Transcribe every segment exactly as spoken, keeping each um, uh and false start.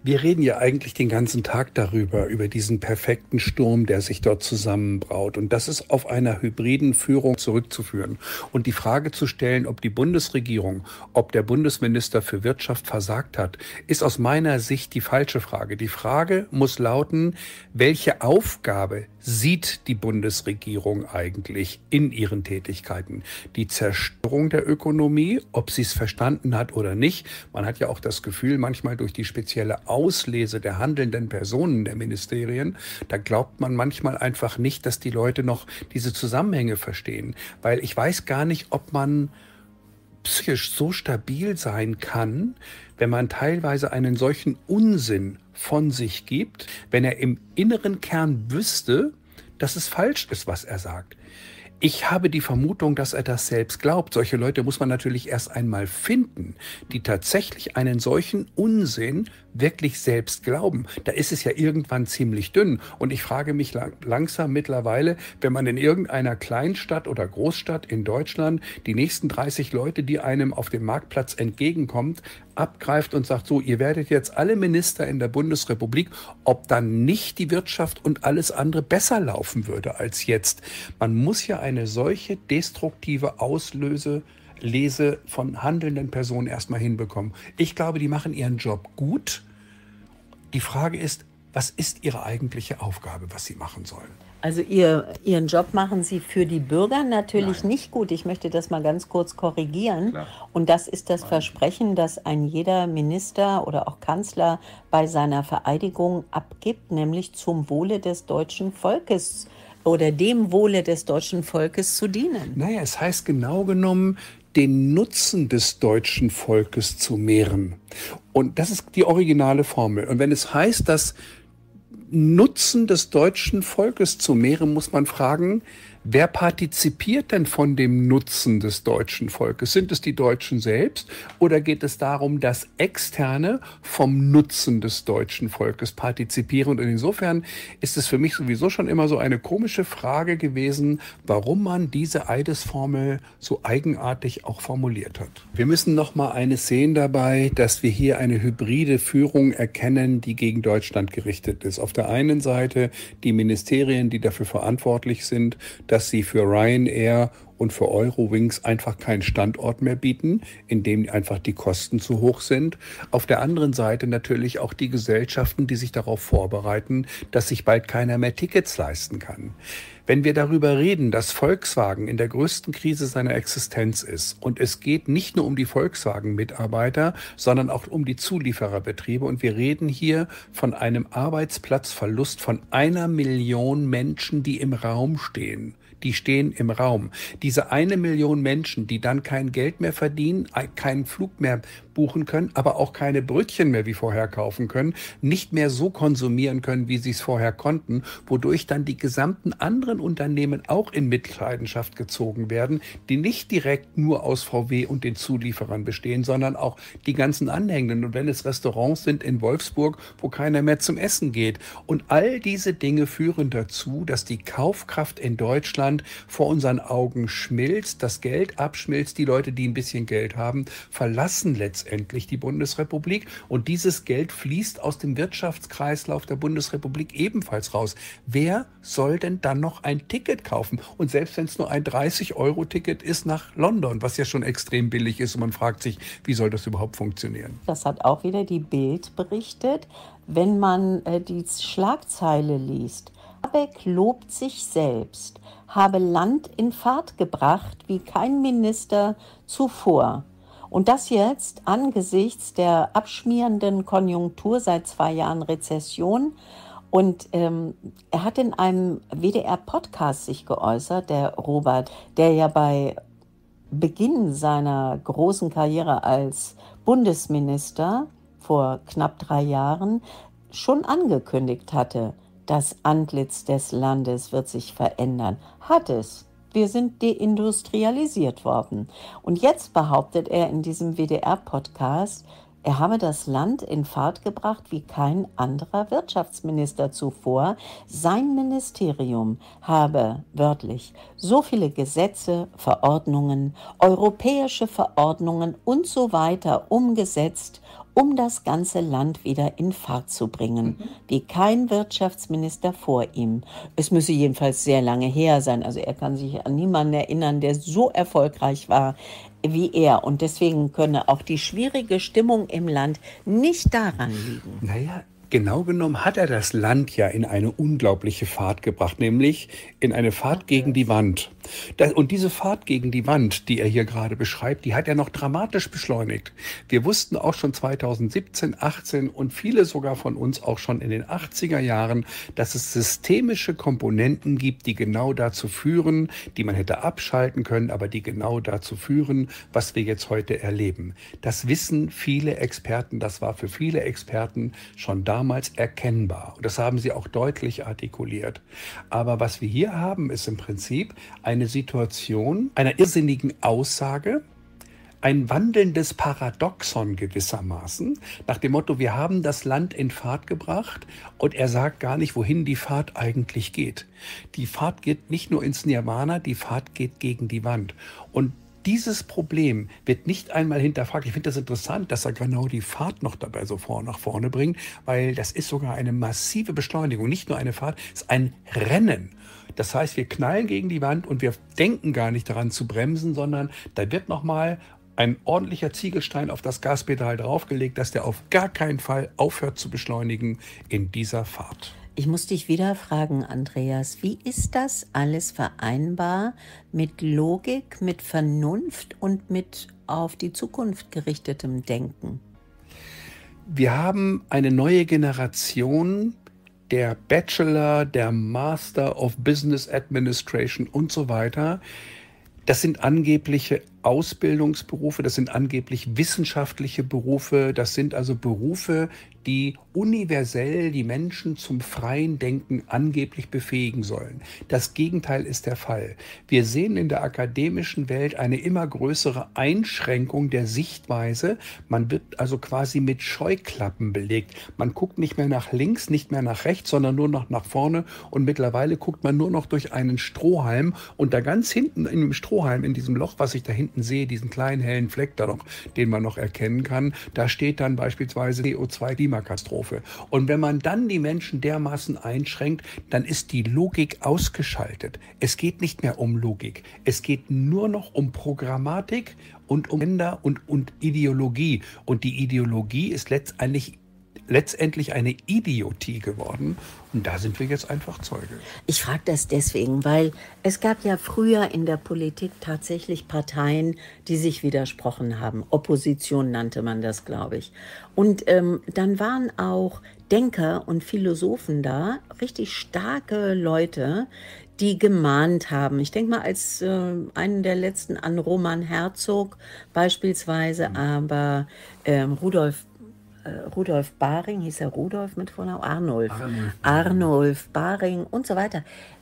Wir reden ja eigentlich den ganzen Tag darüber, über diesen perfekten Sturm, der sich dort zusammenbraut. Und das ist auf einer hybriden Führung zurückzuführen. Und die Frage zu stellen, ob die Bundesregierung, ob der Bundesminister für Wirtschaft versagt hat, ist aus meiner Sicht die falsche Frage. Die Frage muss lauten, welche Aufgabe sieht die Bundesregierung eigentlich in ihren Tätigkeiten? Die Zerstörung der Ökonomie, ob sie es verstanden hat oder nicht. Man hat ja auch das Gefühl, manchmal durch die spezielle Auslese der handelnden Personen der Ministerien, da glaubt man manchmal einfach nicht, dass die Leute noch diese Zusammenhänge verstehen. Weil ich weiß gar nicht, ob man psychisch so stabil sein kann, wenn man teilweise einen solchen Unsinn von sich gibt, wenn er im inneren Kern wüsste, dass es falsch ist, was er sagt. Ich habe die Vermutung, dass er das selbst glaubt. Solche Leute muss man natürlich erst einmal finden, die tatsächlich einen solchen Unsinn wirklich selbst glauben. Da ist es ja irgendwann ziemlich dünn. Und ich frage mich lang, langsam mittlerweile, wenn man in irgendeiner Kleinstadt oder Großstadt in Deutschland die nächsten dreißig Leute, die einem auf dem Marktplatz entgegenkommt, abgreift und sagt, so, ihr werdet jetzt alle Minister in der Bundesrepublik, ob dann nicht die Wirtschaft und alles andere besser laufen würde als jetzt. Man muss ja eine solche destruktive Auslöse Lese von handelnden Personen erstmal hinbekommen. Ich glaube, die machen ihren Job gut. Die Frage ist, was ist ihre eigentliche Aufgabe, was sie machen sollen? Also ihr, Ihren Job machen Sie für die Bürger natürlich Nein. nicht gut. Ich möchte das mal ganz kurz korrigieren. Klar. Und das ist das Nein. Versprechen, das ein jeder Minister oder auch Kanzler bei seiner Vereidigung abgibt, nämlich zum Wohle des deutschen Volkes oder dem Wohle des deutschen Volkes zu dienen. Naja, es heißt genau genommen, den Nutzen des deutschen Volkes zu mehren. Und das ist die originale Formel. Und wenn es heißt, dass Nutzen des deutschen Volkes zu mehren, muss man fragen, wer partizipiert denn von dem Nutzen des deutschen Volkes? Sind es die Deutschen selbst oder geht es darum, dass Externe vom Nutzen des deutschen Volkes partizipieren? Und insofern ist es für mich sowieso schon immer so eine komische Frage gewesen, warum man diese Eidesformel so eigenartig auch formuliert hat. Wir müssen noch mal eines sehen dabei, dass wir hier eine hybride Führung erkennen, die gegen Deutschland gerichtet ist. Auf der einen Seite die Ministerien, die dafür verantwortlich sind, dass dass sie für Ryanair und für Eurowings einfach keinen Standort mehr bieten, in dem einfach die Kosten zu hoch sind. Auf der anderen Seite natürlich auch die Gesellschaften, die sich darauf vorbereiten, dass sich bald keiner mehr Tickets leisten kann. Wenn wir darüber reden, dass Volkswagen in der größten Krise seiner Existenz ist und es geht nicht nur um die Volkswagen-Mitarbeiter, sondern auch um die Zuliefererbetriebe und wir reden hier von einem Arbeitsplatzverlust von einer Million Menschen, die im Raum stehen. Die stehen im Raum. Diese eine Million Menschen, die dann kein Geld mehr verdienen, keinen Flug mehr buchen können, aber auch keine Brötchen mehr wie vorher kaufen können, nicht mehr so konsumieren können, wie sie es vorher konnten, wodurch dann die gesamten anderen Unternehmen auch in Mitleidenschaft gezogen werden, die nicht direkt nur aus V W und den Zulieferern bestehen, sondern auch die ganzen Anhängenden. Und wenn es Restaurants sind in Wolfsburg, wo keiner mehr zum Essen geht. Und all diese Dinge führen dazu, dass die Kaufkraft in Deutschland vor unseren Augen schmilzt, das Geld abschmilzt, die Leute, die ein bisschen Geld haben, verlassen letztendlich endlich die Bundesrepublik und dieses Geld fließt aus dem Wirtschaftskreislauf der Bundesrepublik ebenfalls raus. Wer soll denn dann noch ein Ticket kaufen? Und selbst wenn es nur ein dreißig-Euro-Ticket ist nach London, was ja schon extrem billig ist und man fragt sich, wie soll das überhaupt funktionieren? Das hat auch wieder die Bild berichtet, wenn man äh, die Schlagzeile liest. Habeck lobt sich selbst, habe Land in Fahrt gebracht wie kein Minister zuvor. Und das jetzt angesichts der abschmierenden Konjunktur seit zwei Jahren Rezession. Und ähm, er hat in einem W D R-Podcast sich geäußert, der Robert, der ja bei Beginn seiner großen Karriere als Bundesminister vor knapp drei Jahren schon angekündigt hatte, das Antlitz des Landes wird sich verändern. Hat es. Wir sind deindustrialisiert worden. Und jetzt behauptet er in diesem W D R-Podcast, er habe das Land in Fahrt gebracht wie kein anderer Wirtschaftsminister zuvor. Sein Ministerium habe wörtlich so viele Gesetze, Verordnungen, europäische Verordnungen und so weiter umgesetzt um das ganze Land wieder in Fahrt zu bringen, mhm. wie kein Wirtschaftsminister vor ihm. Es müsse jedenfalls sehr lange her sein. Also er kann sich an niemanden erinnern, der so erfolgreich war wie er. Und deswegen könne auch die schwierige Stimmung im Land nicht daran liegen. Naja, genau genommen hat er das Land ja in eine unglaubliche Fahrt gebracht, nämlich in eine Fahrt gegen die Wand. Das, und diese Fahrt gegen die Wand, die er hier gerade beschreibt, die hat er noch dramatisch beschleunigt. Wir wussten auch schon zweitausendsiebzehn, achtzehn und viele sogar von uns auch schon in den achtziger Jahren, dass es systemische Komponenten gibt, die genau dazu führen, die man hätte abschalten können, aber die genau dazu führen, was wir jetzt heute erleben. Das wissen viele Experten, das war für viele Experten schon damals erkennbar. Und das haben sie auch deutlich artikuliert. Aber was wir hier haben, ist im Prinzip ein eine Situation einer irrsinnigen Aussage, ein wandelndes Paradoxon gewissermaßen, nach dem Motto, wir haben das Land in Fahrt gebracht und er sagt gar nicht, wohin die Fahrt eigentlich geht. Die Fahrt geht nicht nur ins Nirvana, die Fahrt geht gegen die Wand. Und dieses Problem wird nicht einmal hinterfragt. Ich finde das interessant, dass er genau die Fahrt noch dabei so vor, nach vorne bringt, weil das ist sogar eine massive Beschleunigung. Nicht nur eine Fahrt, es ist ein Rennen. Das heißt, wir knallen gegen die Wand und wir denken gar nicht daran zu bremsen, sondern da wird nochmal ein ordentlicher Ziegelstein auf das Gaspedal draufgelegt, dass der auf gar keinen Fall aufhört zu beschleunigen in dieser Fahrt. Ich muss dich wieder fragen, Andreas, wie ist das alles vereinbar mit Logik, mit Vernunft und mit auf die Zukunft gerichtetem Denken? Wir haben eine neue Generation der Bachelor, der Master of Business Administration und so weiter. Das sind angebliche Ausbildungsberufe, das sind angeblich wissenschaftliche Berufe, das sind also Berufe, die universell die Menschen zum freien Denken angeblich befähigen sollen. Das Gegenteil ist der Fall. Wir sehen in der akademischen Welt eine immer größere Einschränkung der Sichtweise. Man wird also quasi mit Scheuklappen belegt. Man guckt nicht mehr nach links, nicht mehr nach rechts, sondern nur noch nach vorne und mittlerweile guckt man nur noch durch einen Strohhalm und da ganz hinten in dem Strohhalm, in diesem Loch, was ich da hinten sehe, diesen kleinen hellen Fleck da noch, den man noch erkennen kann, da steht dann beispielsweise C O zwei Klimakatastrophe. Und wenn man dann die Menschen dermaßen einschränkt, dann ist die Logik ausgeschaltet. Es geht nicht mehr um Logik. Es geht nur noch um Programmatik und um Länder und, und Ideologie. Und die Ideologie ist letztendlich letztendlich eine Idiotie geworden. Und da sind wir jetzt einfach Zeuge. Ich frage das deswegen, weil es gab ja früher in der Politik tatsächlich Parteien, die sich widersprochen haben. Opposition nannte man das, glaube ich. Und ähm, dann waren auch Denker und Philosophen da, richtig starke Leute, die gemahnt haben. Ich denke mal als äh, einen der letzten an Roman Herzog beispielsweise, mhm. aber äh, Rudolf Rudolf Baring, hieß er Rudolf mit Vornamen? Arnulf. Arnulf. Arnulf Baring und so weiter.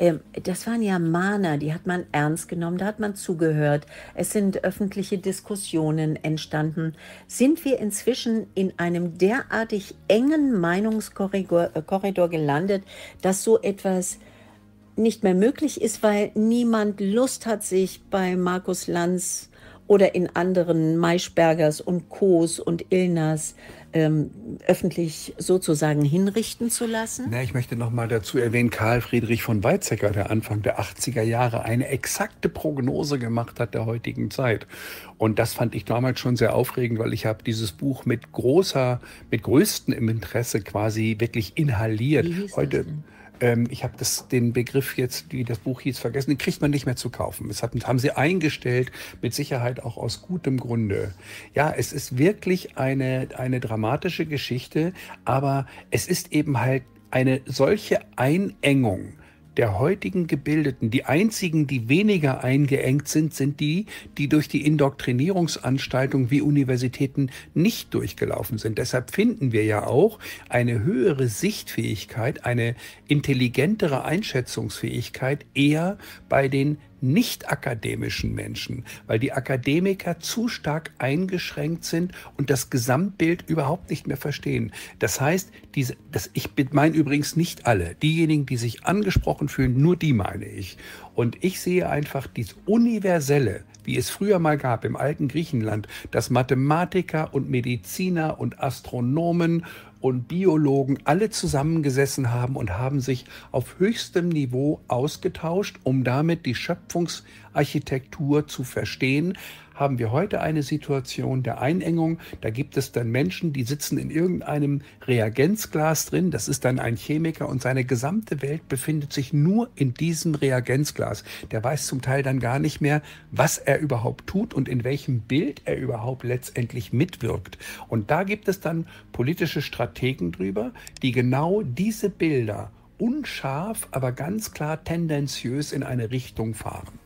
Das waren ja Mahner, die hat man ernst genommen, da hat man zugehört. Es sind öffentliche Diskussionen entstanden. Sind wir inzwischen in einem derartig engen Meinungskorridor gelandet, dass so etwas nicht mehr möglich ist, weil niemand Lust hat, sich bei Markus Lanz oder in anderen Maischbergers und Kohs und Illners ähm, öffentlich sozusagen hinrichten zu lassen? Na, ich möchte noch mal dazu erwähnen, Karl Friedrich von Weizsäcker, der Anfang der achtziger Jahre eine exakte Prognose gemacht hat der heutigen Zeit. Und das fand ich damals schon sehr aufregend, weil ich habe dieses Buch mit großer, mit größtem Interesse quasi wirklich inhaliert. Wie hieß Heute das denn? Ich habe das, den Begriff jetzt, wie das Buch hieß, vergessen, den kriegt man nicht mehr zu kaufen. Das hat, haben sie eingestellt, mit Sicherheit auch aus gutem Grunde. Ja, es ist wirklich eine, eine dramatische Geschichte, aber es ist eben halt eine solche Einengung der heutigen Gebildeten. Die einzigen, die weniger eingeengt sind, sind die, die durch die Indoktrinierungsanstaltungen wie Universitäten nicht durchgelaufen sind. Deshalb finden wir ja auch eine höhere Sichtfähigkeit, eine intelligentere Einschätzungsfähigkeit eher bei den nicht akademischen Menschen, weil die Akademiker zu stark eingeschränkt sind und das Gesamtbild überhaupt nicht mehr verstehen. Das heißt, diese, das, ich meine übrigens nicht alle, diejenigen, die sich angesprochen fühlen, nur die meine ich. Und ich sehe einfach dieses Universelle, wie es früher mal gab im alten Griechenland, dass Mathematiker und Mediziner und Astronomen und Biologen alle zusammengesessen haben und haben sich auf höchstem Niveau ausgetauscht, um damit die Schöpfungsarchitektur zu verstehen, haben wir heute eine Situation der Einengung. Da gibt es dann Menschen, die sitzen in irgendeinem Reagenzglas drin. Das ist dann ein Chemiker und seine gesamte Welt befindet sich nur in diesem Reagenzglas. Der weiß zum Teil dann gar nicht mehr, was er überhaupt tut und in welchem Bild er überhaupt letztendlich mitwirkt. Und da gibt es dann politische Strategen drüber, die genau diese Bilder unscharf, aber ganz klar tendenziös in eine Richtung fahren.